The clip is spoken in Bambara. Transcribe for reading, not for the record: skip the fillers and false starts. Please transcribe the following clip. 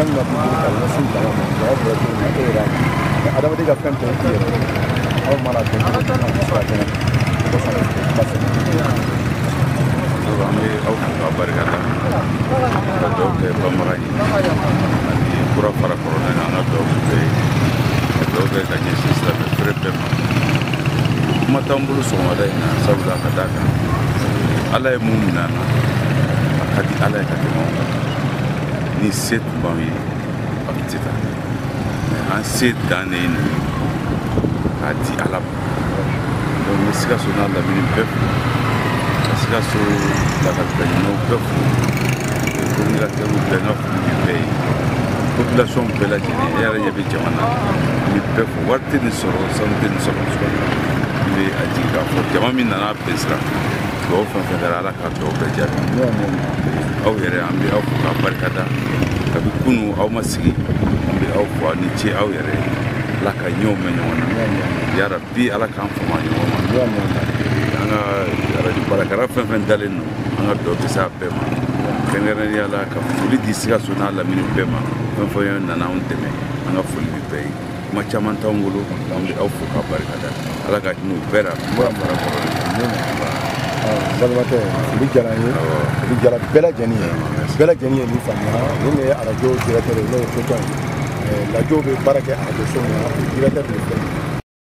kan ka bulu ka na sin kala ma mɔgɔ bɛɛ bɛ na e yɛrɛ adamaden ka fɛn bɛɛ yɛrɛ aw mana bɛn sira kɛnɛ ko fana basi an bɛ aw fo k'a barika da ka dugawu kɛ banbaga ye ani kura fara kɔrɔla in an ka dugawu kɛ ka dugawu kɛ ka ɲɛsin silamɛ feere bɛɛ ma kuma t'an bolo sɔgɔmada in na sabula ka d'a kan ala ye mun minɛ an na a ka di ala ye ka tɛmɛ anw kan ni se tun b'anw ye a tun tɛ taa an se dan de ye nin ye k'a di ala ma donc n bɛ Sikaso n'a lamini bɛɛ fo ka Sikaso lakalibaɲumanw bɛɛ fo communicateurs bɛɛ n ka foli bɛ bɛɛ ye population bɛɛ lajɛlen e yɛrɛ ɲɛ bɛ jamana n bɛ bɛɛ fo wari tɛ nin sɔrɔ sanu tɛ nin sɔrɔ n bɛ a jigin k'a fɔ jama min nana bɛn sira dugawu fɛn fɛn kɛra ala ka dugawu bɛɛ jaabi aw yɛrɛ an bɛ aw fo k'a barika da kabi kunu aw ma sigi an bɛ aw fo aw ni ce aw yɛrɛ ala ka ɲɛw mɛn ɲɔgɔn na yarabi ala k'an fama ɲɔgɔn ma an ka arajo baarakɛla fɛn fɛn dalen don an ka dugawu bɛ se a bɛɛ ma kɛrɛnkɛrɛnnenya la ka foli di Sikaso n'a lamini bɛɛ ma fɛn fɛn nana anw dɛmɛ an ka foli bɛ bɛɛ ye kuma caman t'anw bolo an bɛ aw fo k'a barika da ala ka hinɛ u bɛɛ la fara kɔrɔ balimakɛ foli diyara n ye foli diyara bɛɛ lajɛlen ye bɛɛ lajɛlen ye nin faamuya nin ye arajo directeur ye n'o ye Kojan ye radio bɛ baara kɛ arajo so min na o directeur de filɛ